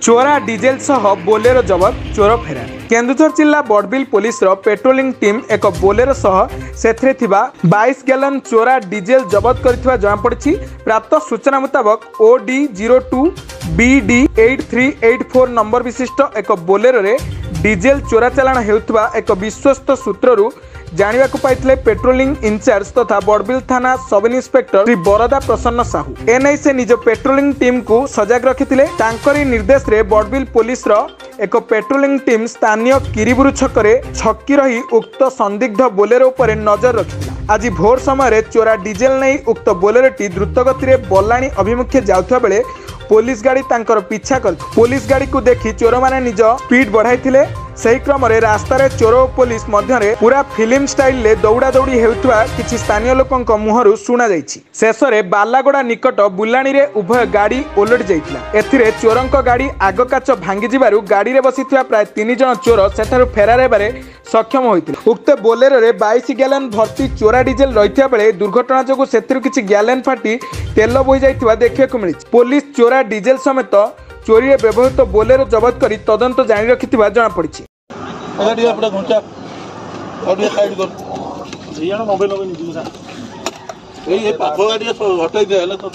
चोरा डीजेल सह बोलेरो जबत चोर फेरार। केन्दुझर जिला बड़बिल पुलिस पेट्रोलिंग टीम एक बोलेरो सह सेथरे थिबा 22 गैलन चोरा डीजेल जबत करथिबा जଣାपड़ी। प्राप्त सूचना मुताबक OD02 BD 8384 नंबर विशिष्ट एक बोलेरो रे डीजेल चोरा चालाण हेउथिबा एक विश्वस्त सूत्ररू जानिबा को पाइथिले पेट्रोलिंग इंचार्ज तथा बड़बिल थाना सब इन्स्पेक्टर श्री बरदा प्रसन्न साहू। एने से निज पेट्रोलिंग टीम को सजग रखिथिले। तांकरी निर्देश रे बड़बिल पुलिस एक पेट्रोलिंग टीम स्थानीय किरीबुरु छकरे छक्की रही उक्त संदिग्ध बोलेरो उपरे नजर रखिथिला। आज भोर समय चोरा डीजेल नहीं उक्त बोलेरोटी द्रुतगति रे बल्लाणी अभिमुखे जाउथबा बेले पुलिस गाड़ी तांकर पीछा कर पुलिस गाड़ी को देखी चोर माने निज स्पीड बढ़ाई। सही क्रम रास्तार चोर और पुलिस मध्य पूरा फिल्म स्टाइल ले दौड़ा दौड़ी हेउथबा किछि स्थानीय लोकंक मुहरु सुना जाइछि। शेषरे बालागोड़ा निकट बुलाणी रे उभय गाड़ी ओलटि जाइतिला। एथिरे चोरंक गाड़ी आग काच भांगी जिबारु गाड़ी रे बसिथिबा प्राय 3 जण चोर सेठारु फेरार हेबारे सक्षम होइतिले। उक्त बोलेरो रे 22 गैलन भर्ती चोरा डीजेल रहिथिबा बेले दुर्घटना जोगु सेथिरु किछि गैलन फाटी तेल बोहि जाइथिबा देखिବାକୁ मिलिछि। पुलिस चोरा डीजेल समेत चोरी रे व्यवहृत बोलेरो जबत करी तदंत जारी रखिथिबा जଣା पड़िछि। गाड़ी अपना घुंचा और ये साइड कर ये ना मोबाइल होवे निजु सा ये पाखो गाड़ी हटाई दे हले तो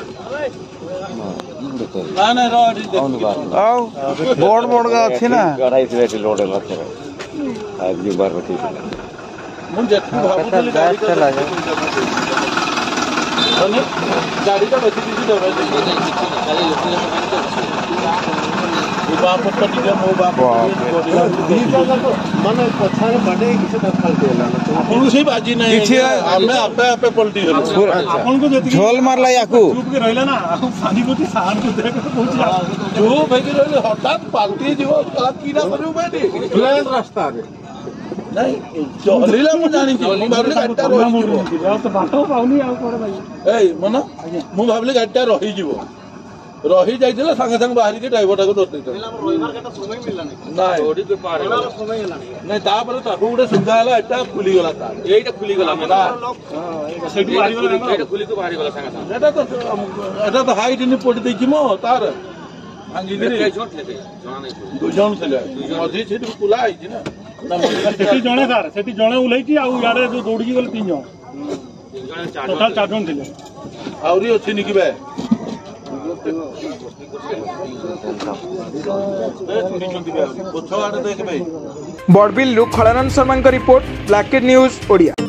ना ना रो आउ बोर्ड बोर्ड का अछि ना गाड़ी से लोड लगे आज ये बार बती मुन जेठू भाबुले गाड़ी का लागे गाड़ी का बची दी दे गाड़ी बाप पट्टा टिके मो बाप माने पछारे बडे किछ दखल देला आपन से बाजी नहीं किछ हमें आपे आपे पलटी गेल आपन को जति झोल मारला याकू चुप के रहला ना आपन पानी को सार को देख के पहुंच जो भाई के रहले हठात पालटी जीव कला कीड़ा करू बेटी प्लेन रास्ता रे नहीं चलीला मु जानि छी भाबले गाडीटा रही जीवो तो बाटो पाउनी आ कोरे भाई ए मन मु भाबले गाडीटा रही जीवो रही जाइथिला संगे संग बाहरी के ड्राइवरटा को धरते तो रविवार केटा समय मिलला नहीं ओडी के पार समय होला नहीं तापर ताको गुडे सुविधा हला एटा खुली गला तार एटा खुली गला मेरा हां सेठी बाहरी गला एटा खुली के बाहरी गला संगे संग एटा तो हाइट नि पड़ दै छी मो तार भांगी गिरी छोट लेते जाना नहीं दो जण छले मधी सेठी कुला आई छी ना सेठी जणे तार सेठी जणे उलाई छी आ याडे जो दौड़ी गेल 3 जण टोटल 4 जण थिले आउरी अछि नि कि बे बड़बिल खलानंद शर्मा रिपोर्ट ब्लैकेट न्यूज ओडिया।